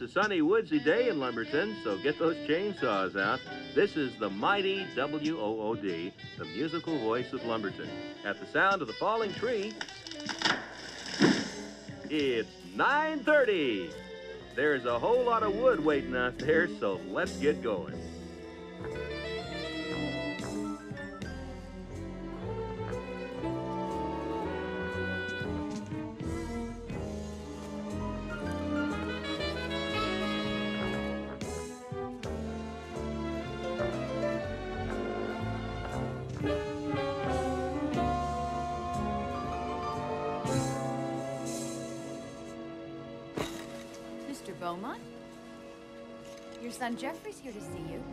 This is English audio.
a sunny, woodsy day in Lumberton, so get those chainsaws out. This is the mighty WOOD, the musical voice of Lumberton. At the sound of the falling tree, it's 9:30. There's a whole lot of wood waiting out there, so let's get going. Mr. Beaumont? Your son Jeffrey's here to see you.